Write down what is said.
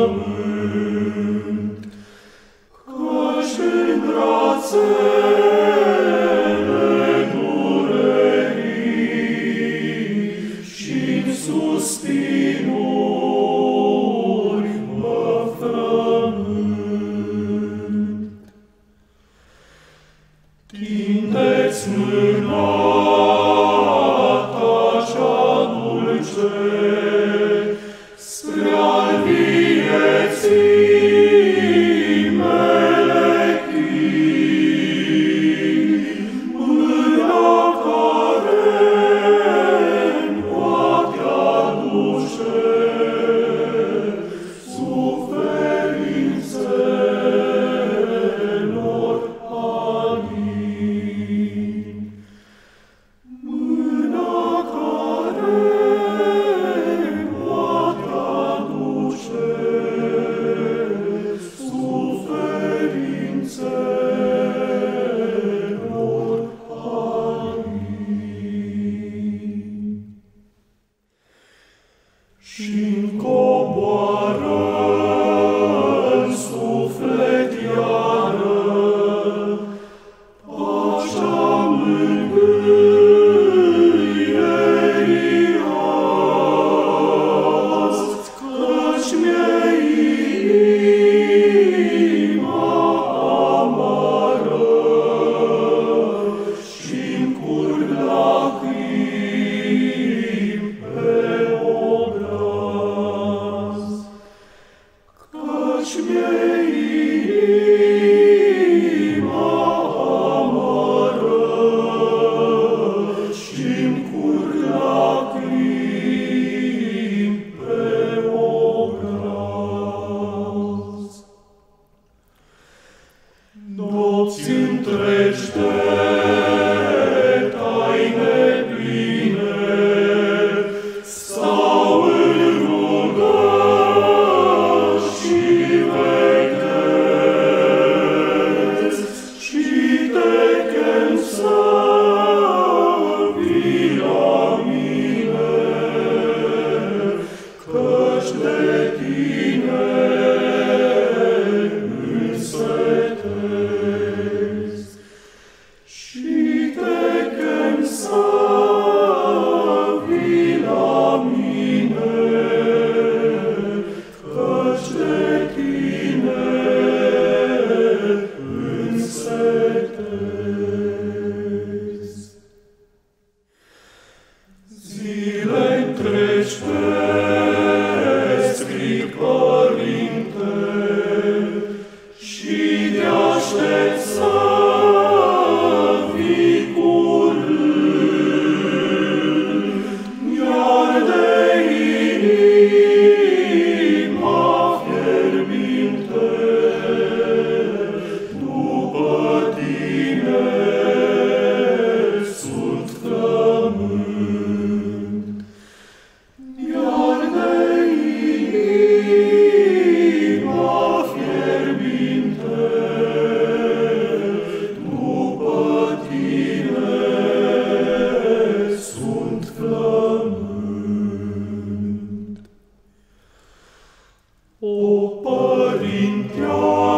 pământ, căci în brațele durerii și-n suspinuri mă frământ. Tindeți mâna ta cea dulce spre-al vieții mele chin, mâna care-mi poate aduce suferințelor alin. Mâna care-mi poate aduce suferințelor alin. Și-mi coboară-n suflet iară pacea mângâierii azi, căci mi-e inima amară și-mi curg lacrimi pe obraz, căci mi-e inima amară și-mi curg lacrimi pe obraz. Nopți întregi de taine pline stau în rugă și veghez, și te chem să vii la mine, căci de tine însetez. Și te chem să vii la mine, căci de tine însetez. Zile întregi te strig, Părinte, și te-aștept să vii curând, iar de inima fierbinte după tine sunt flământ, iar de inima fierbinte după tine sunt flământ. O Părinte